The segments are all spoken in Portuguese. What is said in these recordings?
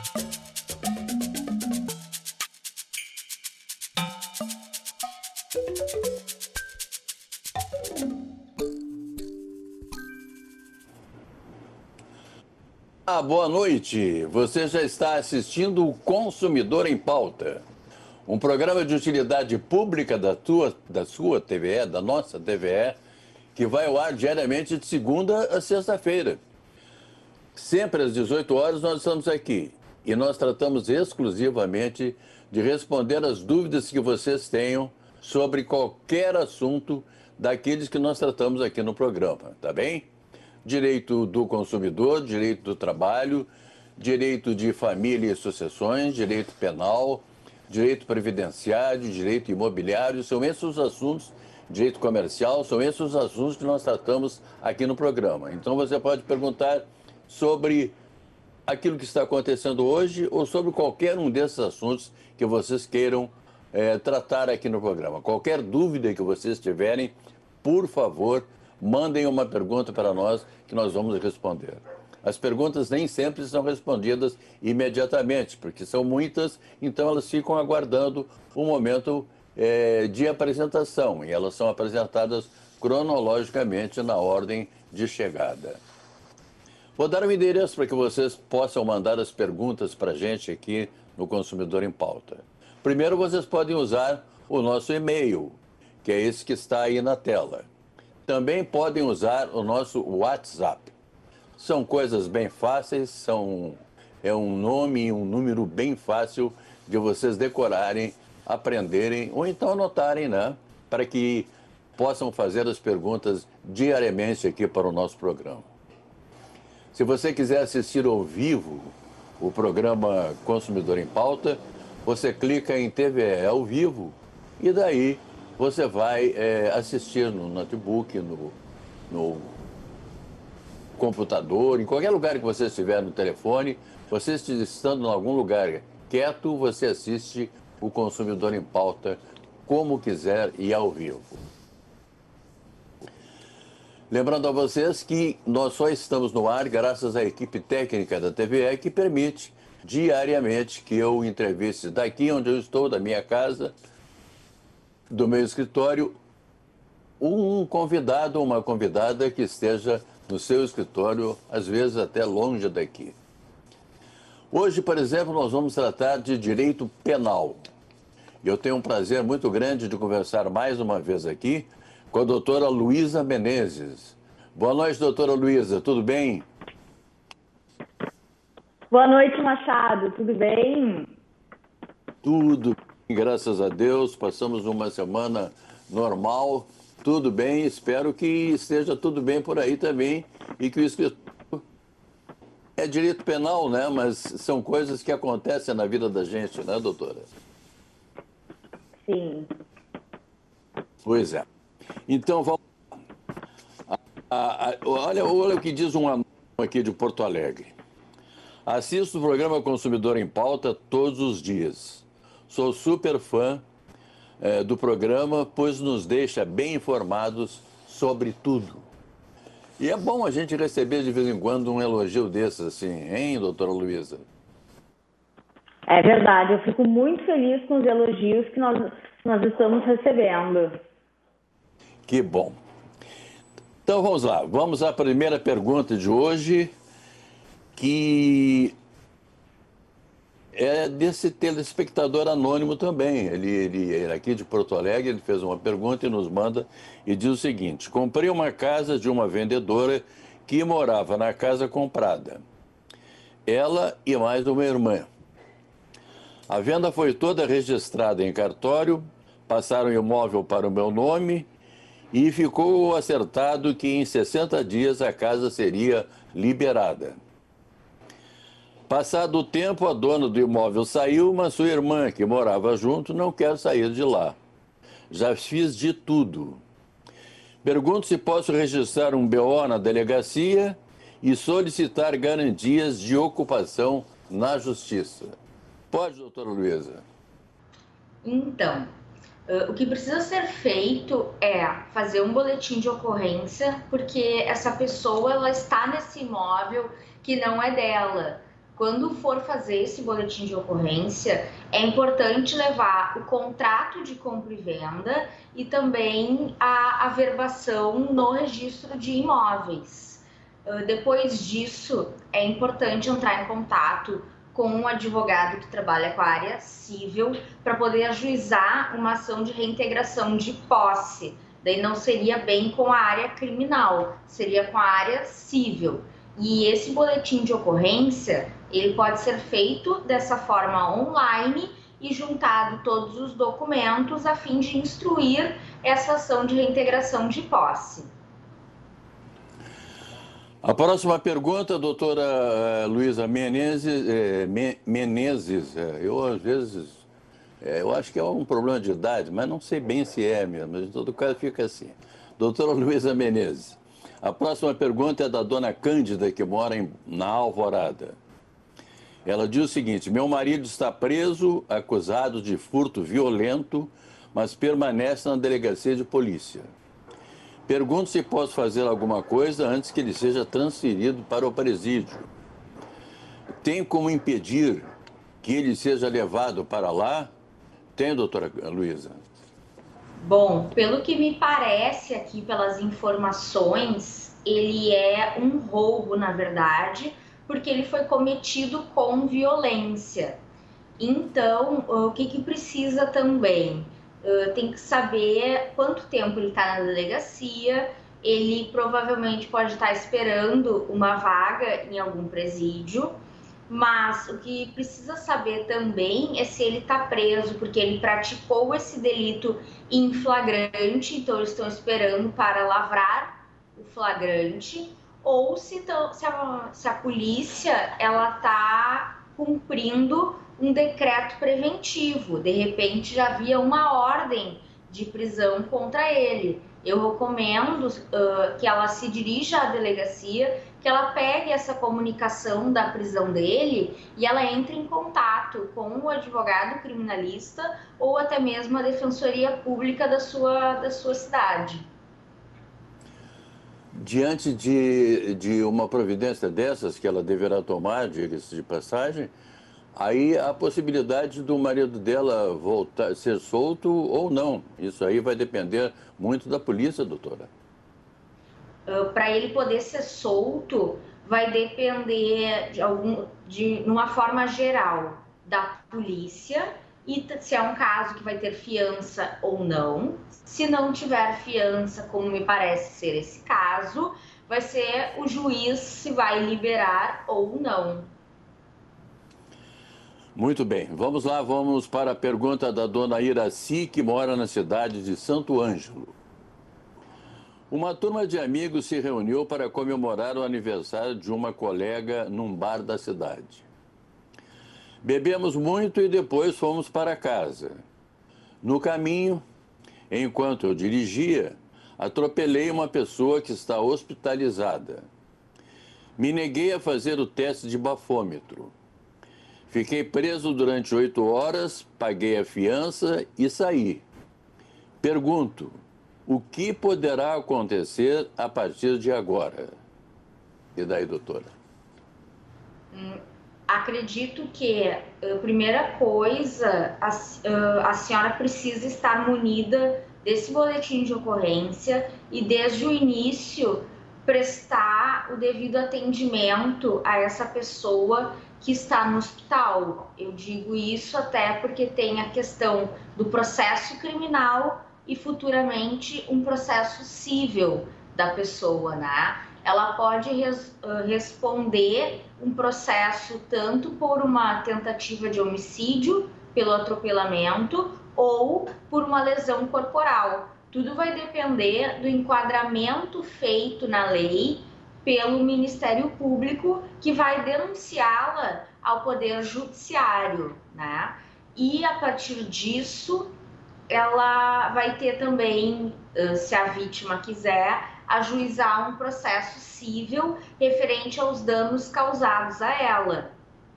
Boa noite. Você já está assistindo o Consumidor em Pauta, um programa de utilidade pública da sua TVE, da nossa TVE, que vai ao ar diariamente de segunda a sexta-feira. Sempre às 18 horas nós estamos aqui e nós tratamos exclusivamente de responder as dúvidas que vocês tenham sobre qualquer assunto daqueles que nós tratamos aqui no programa, tá bem? Direito do consumidor, direito do trabalho, direito de família e sucessões, direito penal, direito previdenciário, direito imobiliário, são esses os assuntos, direito comercial, são esses os assuntos que nós tratamos aqui no programa. Então você pode perguntar sobre aquilo que está acontecendo hoje ou sobre qualquer um desses assuntos que vocês queiram tratar aqui no programa. Qualquer dúvida que vocês tiverem, por favor, mandem uma pergunta para nós que nós vamos responder. As perguntas nem sempre são respondidas imediatamente, porque são muitas, então elas ficam aguardando um momento de apresentação, e elas são apresentadas cronologicamente na ordem de chegada. Vou dar um endereço para que vocês possam mandar as perguntas para a gente aqui no Consumidor em Pauta. Primeiro, vocês podem usar o nosso e-mail, que é esse que está aí na tela. Também podem usar o nosso WhatsApp. São coisas bem fáceis, é um nome e um número bem fácil de vocês decorarem, aprenderem ou então anotarem, né? Para que possam fazer as perguntas diariamente aqui para o nosso programa. Se você quiser assistir ao vivo o programa Consumidor em Pauta, você clica em TVE ao vivo e daí você vai assistir no notebook, no computador, em qualquer lugar que você estiver no telefone, você estando em algum lugar quieto, você assiste o Consumidor em Pauta como quiser e ao vivo. Lembrando a vocês que nós só estamos no ar graças à equipe técnica da TVE que permite diariamente que eu entreviste daqui onde eu estou, da minha casa, do meu escritório, um convidado ou uma convidada que esteja no seu escritório, às vezes até longe daqui. Hoje, por exemplo, nós vamos tratar de direito penal. Eu tenho um prazer muito grande de conversar mais uma vez aqui com a doutora Luísa Menezes. Boa noite, doutora Luísa, tudo bem? Boa noite, Machado, tudo bem? Tudo bem, graças a Deus. Passamos uma semana normal, tudo bem. Espero que esteja tudo bem por aí também e que o escritório é direito penal, né? Mas são coisas que acontecem na vida da gente, né, doutora? Sim. Pois é. Então, vamos lá. Olha o que diz um anônimo aqui de Porto Alegre. Assisto o programa Consumidor em Pauta todos os dias. Sou super fã do programa, pois nos deixa bem informados sobre tudo. E é bom a gente receber de vez em quando um elogio desses, assim, hein, doutora Luísa? É verdade, eu fico muito feliz com os elogios que nós estamos recebendo. Que bom. Então vamos lá, vamos à primeira pergunta de hoje, que é desse telespectador anônimo também. Ele aqui de Porto Alegre, ele fez uma pergunta e nos manda e diz o seguinte: comprei uma casa de uma vendedora que morava na casa comprada. Ela e mais uma irmã. A venda foi toda registrada em cartório, passaram o imóvel para o meu nome e ficou acertado que em 60 dias a casa seria liberada. Passado o tempo, a dona do imóvel saiu, mas sua irmã, que morava junto, não quer sair de lá. Já fiz de tudo. Pergunto se posso registrar um BO na delegacia e solicitar garantias de ocupação na justiça. Pode, doutora Luísa? Então, o que precisa ser feito é fazer um boletim de ocorrência, porque essa pessoa ela está nesse imóvel que não é dela. quando for fazer esse boletim de ocorrência, é importante levar o contrato de compra e venda e também a averbação no registro de imóveis. Depois disso, é importante entrar em contato com um advogado que trabalha com a área civil para poder ajuizar uma ação de reintegração de posse. Daí não seria bem com a área criminal, seria com a área civil. E esse boletim de ocorrência, ele pode ser feito dessa forma online e juntado todos os documentos a fim de instruir essa ação de reintegração de posse. A próxima pergunta, doutora Luísa Menezes. Eu, às vezes, eu acho que é um problema de idade, mas não sei bem se é mesmo, mas em todo caso fica assim. Doutora Luísa Menezes, a próxima pergunta é da dona Cândida, que mora na Alvorada. Ela diz o seguinte: meu marido está preso, acusado de furto violento, mas permanece na delegacia de polícia. Pergunto se posso fazer alguma coisa antes que ele seja transferido para o presídio. Tem como impedir que ele seja levado para lá? Tem, doutora Luísa? Bom, pelo que me parece aqui, pelas informações, ele é um roubo, na verdade, porque ele foi cometido com violência. Então, o que precisa também? Tem que saber quanto tempo ele está na delegacia. Ele provavelmente pode estar esperando uma vaga em algum presídio, mas o que precisa saber também é se ele está preso, porque ele praticou esse delito em flagrante, então eles estão esperando para lavrar o flagrante, ou se a polícia ela está cumprindo um decreto preventivo, de repente já havia uma ordem de prisão contra ele. Eu recomendo que ela se dirija à delegacia, que ela pegue essa comunicação da prisão dele e ela entre em contato com o advogado criminalista ou até mesmo a defensoria pública da sua cidade. Diante de uma providência dessas que ela deverá tomar, diga-se de passagem, aí a possibilidade do marido dela voltar, ser solto ou não. Isso aí vai depender muito da polícia, doutora. Para ele poder ser solto, vai depender de uma forma geral da polícia e se é um caso que vai ter fiança ou não. Se não tiver fiança, como me parece ser esse caso, vai ser o juiz se vai liberar ou não. Muito bem, vamos lá, vamos para a pergunta da dona Iraci, que mora na cidade de Santo Ângelo. Uma turma de amigos se reuniu para comemorar o aniversário de uma colega num bar da cidade. Bebemos muito e depois fomos para casa. No caminho, enquanto eu dirigia, atropelei uma pessoa que está hospitalizada. Me neguei a fazer o teste de bafômetro. Fiquei preso durante 8 horas, paguei a fiança e saí. Pergunto, o que poderá acontecer a partir de agora? E daí, doutora? Acredito que, primeira coisa, a senhora precisa estar munida desse boletim de ocorrência e, desde o início, prestar o devido atendimento a essa pessoa que está no hospital. Eu digo isso até porque tem a questão do processo criminal e futuramente um processo civil da pessoa, né? Ela pode responder um processo tanto por uma tentativa de homicídio, pelo atropelamento, ou por uma lesão corporal. Tudo vai depender do enquadramento feito na lei pelo Ministério Público, que vai denunciá-la ao Poder Judiciário, né? E a partir disso, ela vai ter também, se a vítima quiser, ajuizar um processo civil referente aos danos causados a ela.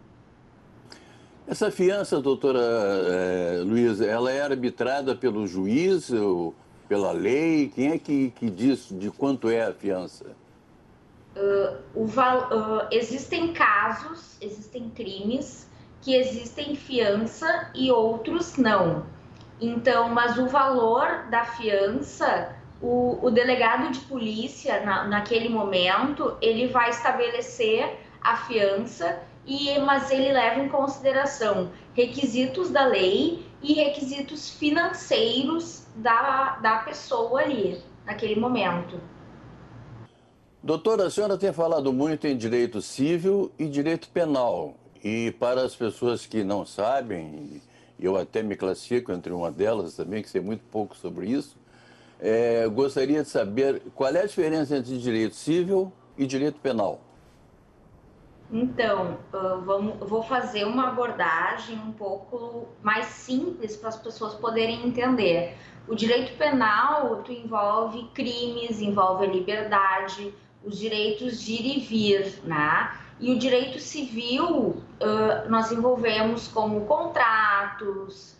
Essa fiança, doutora Luísa, ela é arbitrada pelo juiz ou pela lei? Quem é que diz de quanto é a fiança? Existem casos, existem crimes que existem fiança e outros não. Então, mas o valor da fiança, o delegado de polícia, naquele momento, ele vai estabelecer a fiança, mas ele leva em consideração requisitos da lei e requisitos financeiros da pessoa ali, naquele momento. Doutora, a senhora tem falado muito em direito civil e direito penal. E para as pessoas que não sabem, eu até me classifico entre uma delas também, que sei muito pouco sobre isso, gostaria de saber qual é a diferença entre direito civil e direito penal. Então, vou fazer uma abordagem um pouco mais simples para as pessoas poderem entender. O direito penal envolve crimes, envolve a liberdade, os direitos de ir e vir, né? E o direito civil nós envolvemos como contratos,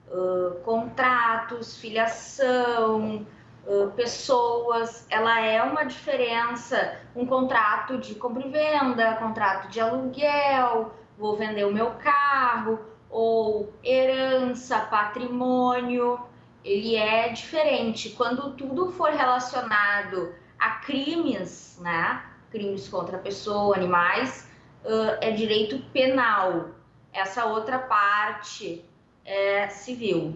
filiação, pessoas. Ela é uma diferença, um contrato de compra e venda, contrato de aluguel, vou vender o meu carro, ou herança, patrimônio. Ele é diferente. Quando tudo for relacionado a crimes, né? Crimes contra a pessoa, animais, é direito penal. Essa outra parte é civil.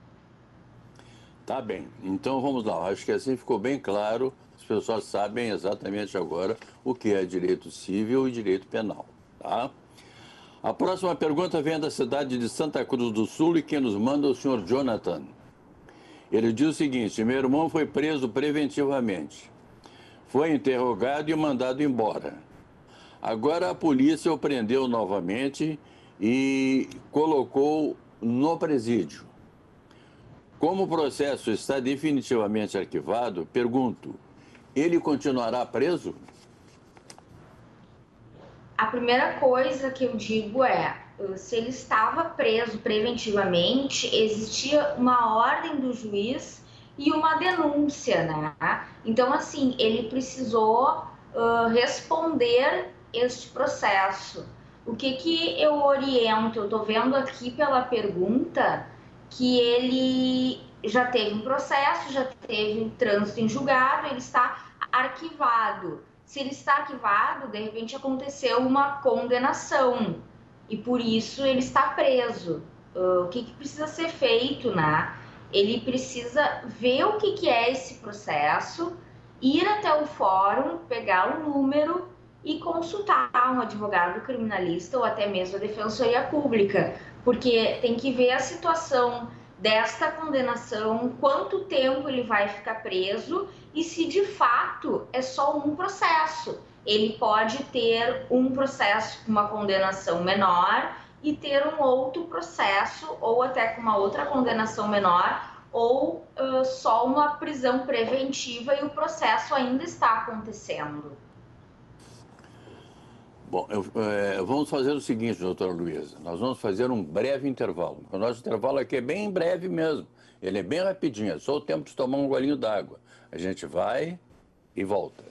Tá bem, então vamos lá. Acho que assim ficou bem claro. As pessoas sabem exatamente agora o que é direito civil e direito penal, tá? A próxima pergunta vem da cidade de Santa Cruz do Sul e quem nos manda é o senhor Jonathan. Ele diz o seguinte: meu irmão foi preso preventivamente, foi interrogado e mandado embora. Agora a polícia o prendeu novamente e colocou no presídio. Como o processo está definitivamente arquivado, pergunto, ele continuará preso? A primeira coisa que eu digo é, se ele estava preso preventivamente, existia uma ordem do juiz e uma denúncia, né? Então, assim, ele precisou responder este processo. O que eu oriento? Eu estou vendo aqui pela pergunta que ele já teve um processo, já teve um trânsito em julgado, ele está arquivado. Se ele está arquivado, de repente aconteceu uma condenação e por isso ele está preso. O que precisa ser feito, né? Ele precisa ver o que é esse processo, ir até o fórum, pegar o número e consultar um advogado criminalista ou até mesmo a Defensoria Pública, porque tem que ver a situação desta condenação, quanto tempo ele vai ficar preso e se de fato é só um processo. Ele pode ter um processo com uma condenação menor e ter um outro processo ou até com uma outra condenação menor ou só uma prisão preventiva e o processo ainda está acontecendo. Bom, vamos fazer o seguinte, doutora Luísa. Nós vamos fazer um breve intervalo. O nosso intervalo aqui é bem breve mesmo. Ele é bem rapidinho, é só o tempo de tomar um golinho d'água. A gente vai e volta.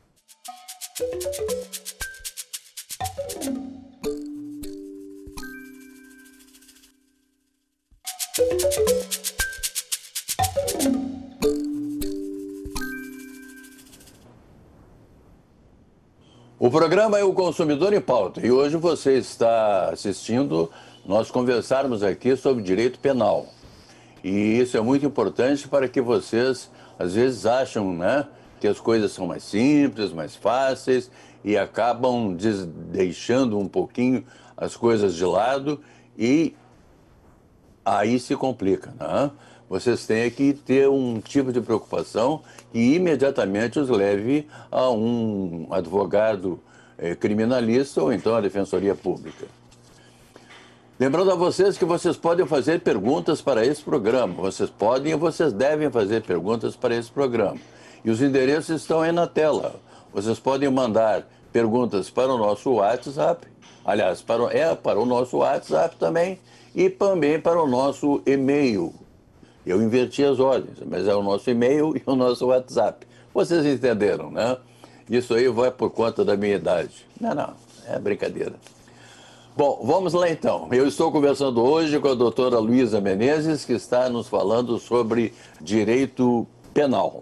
O programa é o Consumidor em Pauta e hoje você está assistindo nós conversarmos aqui sobre direito penal. E isso é muito importante para que vocês, às vezes, acham, né, que as coisas são mais simples, mais fáceis e acabam deixando um pouquinho as coisas de lado e aí se complica, né? Vocês têm que ter um tipo de preocupação que imediatamente os leve a um advogado criminalista ou então a Defensoria Pública. Lembrando a vocês que vocês podem fazer perguntas para esse programa. Vocês podem e vocês devem fazer perguntas para esse programa. E os endereços estão aí na tela. Vocês podem mandar perguntas para o nosso WhatsApp, aliás, para o nosso WhatsApp também, e também para o nosso e-mail. Eu inverti as ordens, mas é o nosso e-mail e o nosso WhatsApp. Vocês entenderam, né? Isso aí vai por conta da minha idade. Não, é brincadeira. Bom, vamos lá então. Eu estou conversando hoje com a doutora Luísa Menezes, que está nos falando sobre direito penal.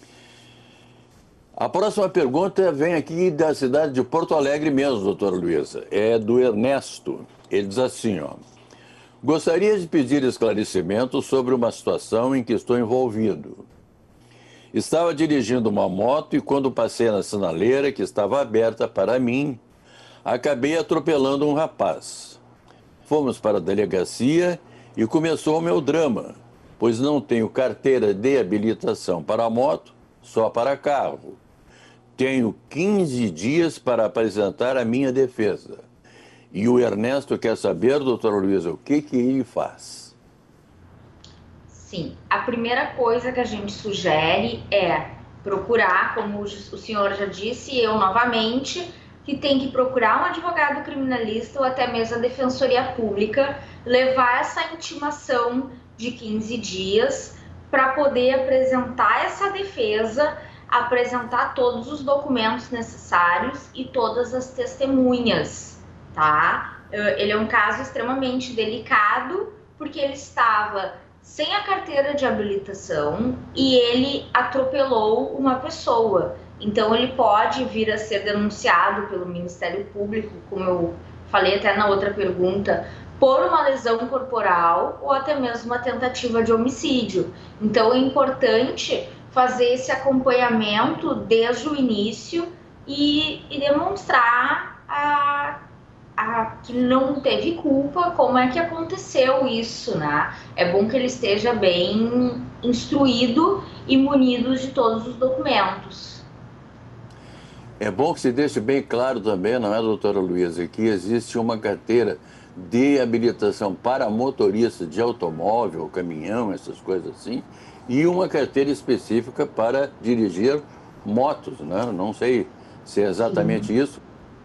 A próxima pergunta vem aqui da cidade de Porto Alegre mesmo, doutora Luísa. É do Ernesto. Ele diz assim, ó. Gostaria de pedir esclarecimento sobre uma situação em que estou envolvido. Estava dirigindo uma moto e quando passei na sinaleira que estava aberta para mim, acabei atropelando um rapaz. Fomos para a delegacia e começou o meu drama, pois não tenho carteira de habilitação para moto, só para carro. Tenho 15 dias para apresentar a minha defesa. E o Ernesto quer saber, doutora Luísa, o que ele faz? Sim, a primeira coisa que a gente sugere é procurar, como o senhor já disse, eu novamente, que tem que procurar um advogado criminalista ou até mesmo a Defensoria Pública, levar essa intimação de 15 dias para poder apresentar essa defesa, apresentar todos os documentos necessários e todas as testemunhas, tá? Ele é um caso extremamente delicado, porque ele estava sem a carteira de habilitação e ele atropelou uma pessoa. Então, ele pode vir a ser denunciado pelo Ministério Público, como eu falei até na outra pergunta, por uma lesão corporal ou até mesmo uma tentativa de homicídio. Então, é importante fazer esse acompanhamento desde o início e demonstrar que não teve culpa, como é que aconteceu isso, né? É bom que ele esteja bem instruído e munido de todos os documentos. É bom que se deixe bem claro também, não é, doutora Luísa, que existe uma carteira de habilitação para motorista de automóvel, caminhão, essas coisas assim, e uma carteira específica para dirigir motos, né? Não sei se é exatamente isso.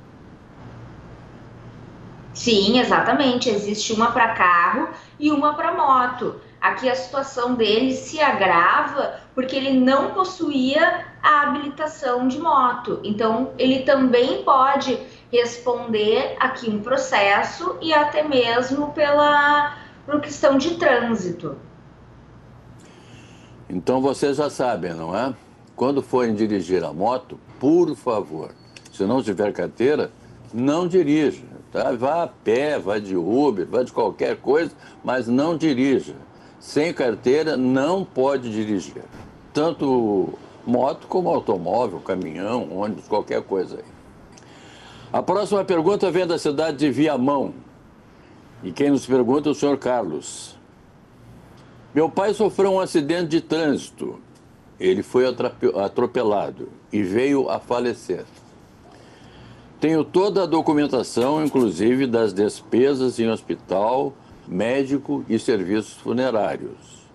Sim, exatamente. Existe uma para carro e uma para moto. Aqui a situação dele se agrava porque ele não possuía a habilitação de moto. Então, ele também pode responder aqui um processo e até mesmo por questão de trânsito. Então, vocês já sabem, não é? Quando forem dirigir a moto, por favor, se não tiver carteira, não dirija. Tá? Vá a pé, vá de Uber, vá de qualquer coisa, mas não dirija. Sem carteira, não pode dirigir. Tanto moto como automóvel, caminhão, ônibus, qualquer coisa aí. A próxima pergunta vem da cidade de Viamão. E quem nos pergunta é o senhor Carlos. Meu pai sofreu um acidente de trânsito. Ele foi atropelado e veio a falecer. Tenho toda a documentação, inclusive das despesas em hospital, médico e serviços funerários.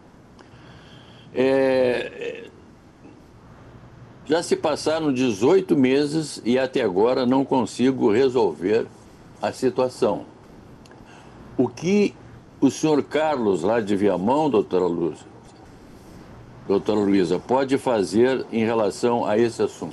Já se passaram 18 meses e até agora não consigo resolver a situação. O que o senhor Carlos, lá de Viamão, doutora Luísa, pode fazer em relação a esse assunto?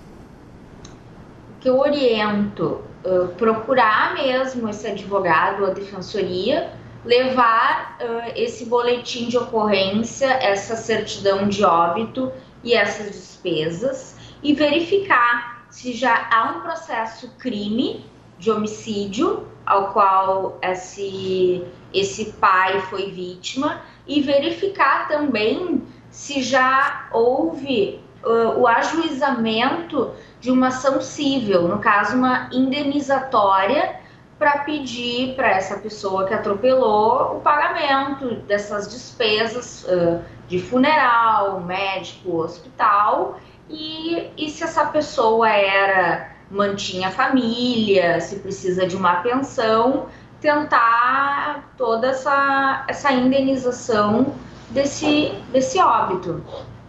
Que eu oriento procurar mesmo esse advogado ou a defensoria, levar esse boletim de ocorrência, essa certidão de óbito e essas despesas e verificar se já há um processo crime de homicídio ao qual esse pai foi vítima e verificar também se já houve o ajuizamento de uma ação cível, no caso uma indenizatória, para pedir para essa pessoa que atropelou o pagamento dessas despesas de funeral, médico, hospital, e se essa pessoa mantinha a família, se precisa de uma pensão, tentar toda essa indenização desse óbito.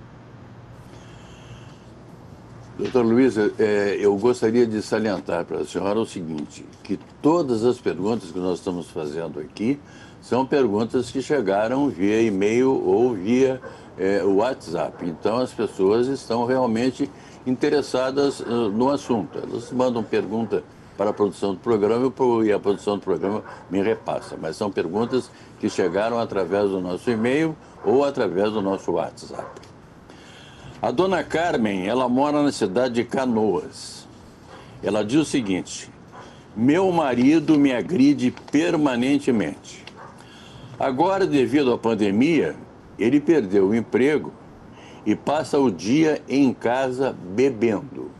Doutora Luísa, eu gostaria de salientar para a senhora o seguinte, que todas as perguntas que nós estamos fazendo aqui são perguntas que chegaram via e-mail ou via WhatsApp. Então, as pessoas estão realmente interessadas no assunto. Elas mandam pergunta para a produção do programa e a produção do programa me repassa. Mas são perguntas que chegaram através do nosso e-mail ou através do nosso WhatsApp. A dona Carmen, ela mora na cidade de Canoas. Ela diz o seguinte: meu marido me agride permanentemente. Agora, devido à pandemia, ele perdeu o emprego e passa o dia em casa bebendo.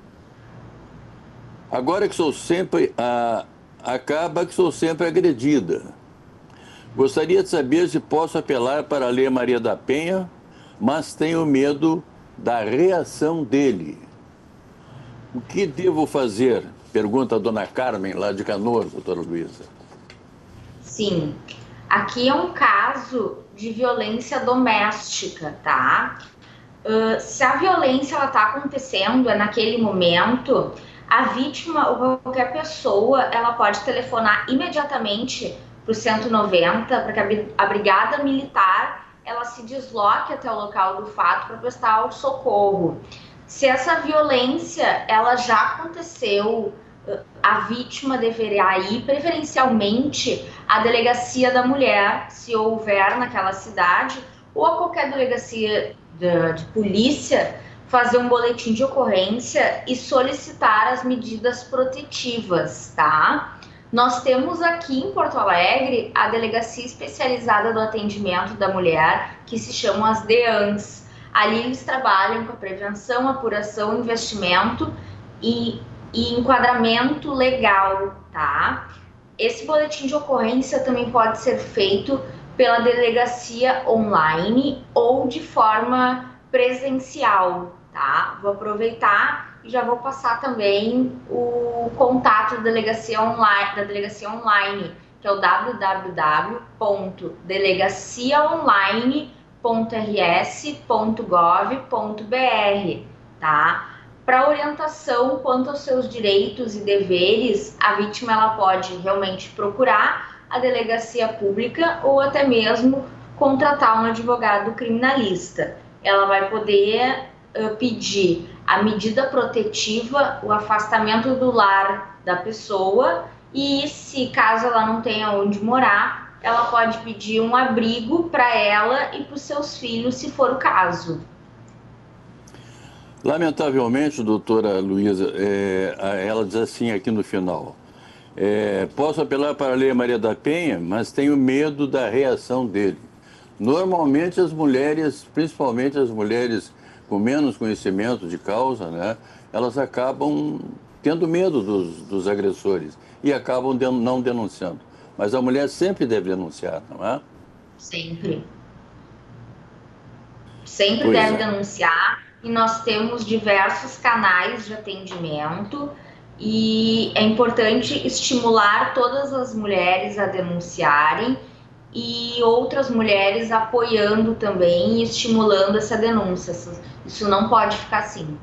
Agora que sou sempre acaba que sou sempre agredida. Gostaria de saber se posso apelar para a Lei Maria da Penha, mas tenho medo da reação dele. O que devo fazer? Pergunta a dona Carmen, lá de Canoas, doutora Luísa. Sim, aqui é um caso de violência doméstica, tá? Se a violência está acontecendo, naquele momento, a vítima ou qualquer pessoa, ela pode telefonar imediatamente para o 190, para que a brigada militar ela se desloque até o local do fato para prestar o socorro. Se essa violência ela já aconteceu, a vítima deverá ir preferencialmente à delegacia da mulher, se houver naquela cidade, ou a qualquer delegacia de polícia, fazer um boletim de ocorrência e solicitar as medidas protetivas, tá? Nós temos aqui em Porto Alegre a Delegacia Especializada do Atendimento da Mulher, que se chama as DEANs. Ali eles trabalham com a prevenção, apuração, investimento e enquadramento legal, tá? Esse boletim de ocorrência também pode ser feito pela delegacia online ou de forma presencial, tá? Vou aproveitar e já vou passar também o contato da delegacia online, que é o www.delegaciaonline.rs.gov.br, tá? Para orientação quanto aos seus direitos e deveres, a vítima ela pode realmente procurar a delegacia pública ou até mesmo contratar um advogado criminalista. Ela vai poder pedir a medida protetiva, o afastamento do lar da pessoa e, se caso ela não tenha onde morar, ela pode pedir um abrigo para ela e para os seus filhos, se for o caso. Lamentavelmente, doutora Luísa, ela diz assim aqui no final: posso apelar para a Lei Maria da Penha, mas tenho medo da reação dele. Normalmente as mulheres, principalmente as mulheres com menos conhecimento de causa, né, elas acabam tendo medo dos agressores e acabam não denunciando. Mas a mulher sempre deve denunciar, não é? Sempre. Sempre deve denunciar, e nós temos diversos canais de atendimento e é importante estimular todas as mulheres a denunciarem e outras mulheres apoiando também e estimulando essa denúncia. Isso não pode ficar assim.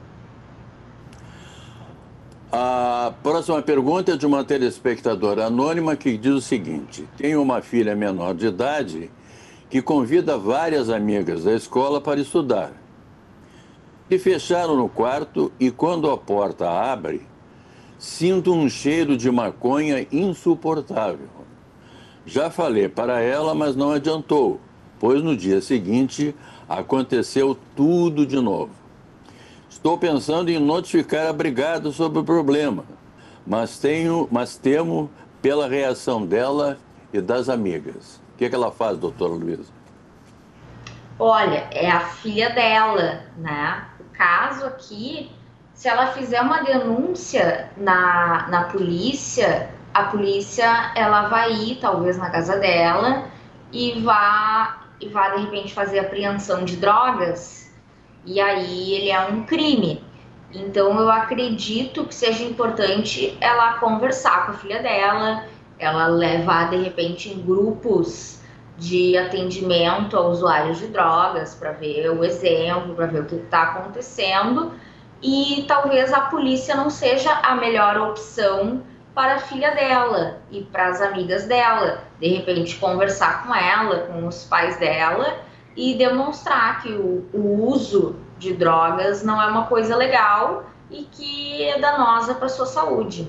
A próxima pergunta é de uma telespectadora anônima que diz o seguinte: tenho uma filha menor de idade que convida várias amigas da escola para estudar. Se fecharam no quarto e quando a porta abre, sinto um cheiro de maconha insuportável. Já falei para ela, mas não adiantou, pois no dia seguinte aconteceu tudo de novo. Estou pensando em notificar a brigada sobre o problema, mas temo pela reação dela e das amigas. O que ela faz, doutora Luísa? Olha, é a filha dela, né? O caso aqui, se ela fizer uma denúncia na polícia, a polícia ela vai ir talvez na casa dela e vá de repente fazer apreensão de drogas, e aí ele é um crime. Então eu acredito que seja importante ela conversar com a filha dela, ela levar de repente em grupos de atendimento a usuários de drogas para ver o exemplo, para ver o que está acontecendo, e talvez a polícia não seja a melhor opção para a filha dela e para as amigas dela. De repente conversar com ela, com os pais dela e demonstrar que o uso de drogas não é uma coisa legal e que é danosa para a sua saúde.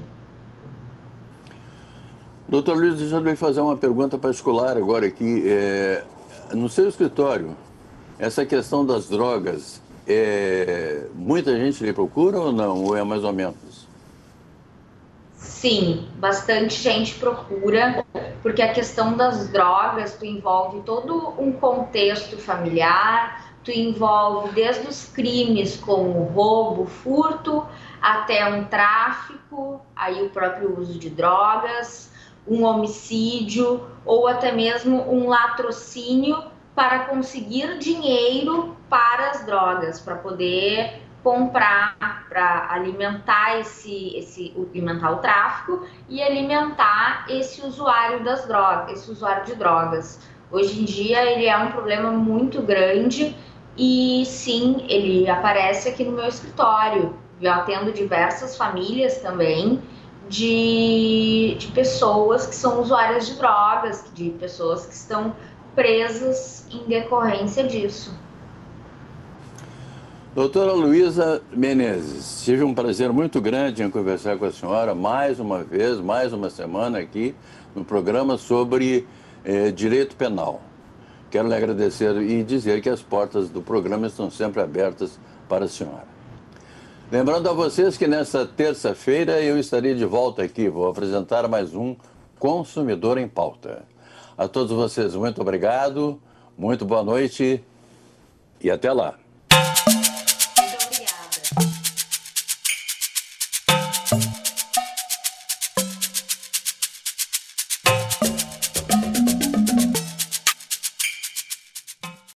Doutor Luiz, deixa eu lhe fazer uma pergunta particular agora aqui. No seu escritório, essa questão das drogas, muita gente lhe procura ou não? Ou é mais ou menos? Sim, bastante gente procura, porque a questão das drogas, tu envolve todo um contexto familiar, tu envolve desde os crimes como roubo, furto, até um tráfico, aí o próprio uso de drogas, um homicídio ou até mesmo um latrocínio para conseguir dinheiro para as drogas, para poder comprar, para alimentar alimentar o tráfico e alimentar esse usuário das drogas, esse usuário de drogas. Hoje em dia ele é um problema muito grande e sim, ele aparece aqui no meu escritório. Eu atendo diversas famílias também de pessoas que são usuárias de drogas, de pessoas que estão presas em decorrência disso. Doutora Luísa Menezes, tive um prazer muito grande em conversar com a senhora mais uma vez, mais uma semana aqui no programa sobre direito penal. Quero lhe agradecer e dizer que as portas do programa estão sempre abertas para a senhora. Lembrando a vocês que nesta terça-feira eu estarei de volta aqui, vou apresentar mais um Consumidor em Pauta. A todos vocês, muito obrigado, muito boa noite e até lá.